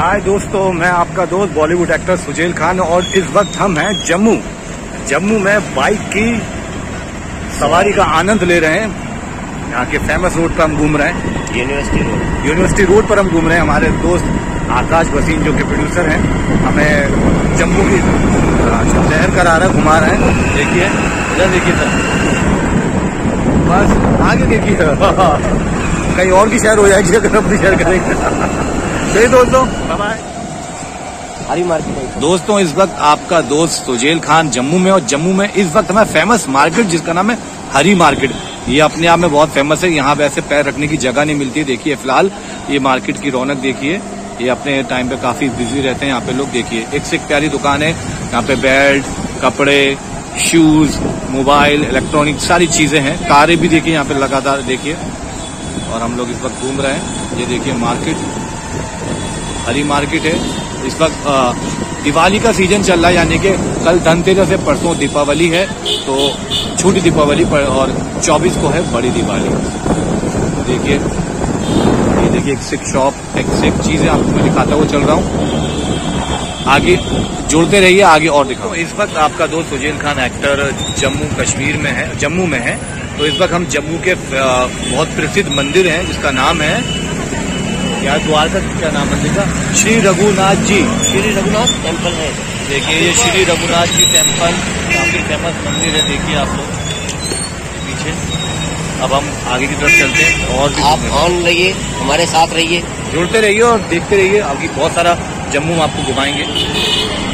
हाय दोस्तों, मैं आपका दोस्त बॉलीवुड एक्टर सुजैल खान और इस वक्त हम हैं जम्मू में बाइक की सवारी का आनंद ले रहे हैं। यहाँ के फेमस रोड पर हम घूम रहे हैं, यूनिवर्सिटी रोड पर हम घूम रहे हैं। हमारे दोस्त आकाश वसीम जो के प्रोड्यूसर हैं हमें जम्मू की शहर करा रहे हैं, घुमा रहे हैं। देखिए इधर देखिए सर, बस आगे देखिए कहीं और की शहर हो जाएगी अगर अपनी शहर करेंगे। चलिए दोस्तों, बाय बाय। हरी मार्केट दोस्तों, इस वक्त आपका दोस्त सुजैल खान जम्मू में, और जम्मू में इस वक्त हमें फेमस मार्केट जिसका नाम है हरी मार्केट। ये अपने आप में बहुत फेमस है। यहाँ वैसे पैर रखने की जगह नहीं मिलती है। देखिए फिलहाल ये मार्केट की रौनक देखिए, ये अपने टाइम पे काफी बिजी रहते हैं यहाँ पे लोग। देखिए एक से एक प्यारी दुकान है यहाँ पे, बेल्ट, कपड़े, शूज, मोबाइल, इलेक्ट्रॉनिक सारी चीजें हैं। कारें भी देखिए यहाँ पे लगातार देखिए। और हम लोग इस वक्त घूम रहे हैं। ये देखिए मार्केट हरी मार्केट है। इस वक्त दिवाली का सीजन चल रहा है, यानी कि कल धनतेरस है, परसों दीपावली है, तो छोटी दीपावली पर और 24 को है बड़ी दिवाली। देखिए ये देखिए एक से एक शॉप, एक से एक चीजें आपको मैं दिखाता हुआ चल रहा हूँ। आगे जुड़ते रहिए, आगे और दिखाओ। इस वक्त आपका दोस्त सुजैल खान एक्टर जम्मू में है। तो इस वक्त हम जम्मू के बहुत प्रसिद्ध मंदिर हैं जिसका नाम है यार, द्वार का क्या नाम मंदिर का? श्री रघुनाथ जी, श्री रघुनाथ टेम्पल है। देखिए ये श्री रघुनाथ जी टेम्पल काफी फेमस मंदिर है। देखिए आप लोग पीछे। अब हम आगे की तरफ चलते हैं और आप ऑन रहिए, हमारे साथ रहिए, जुड़ते रहिए और देखते रहिए। आगे बहुत सारा जम्मू में आपको घुमाएंगे।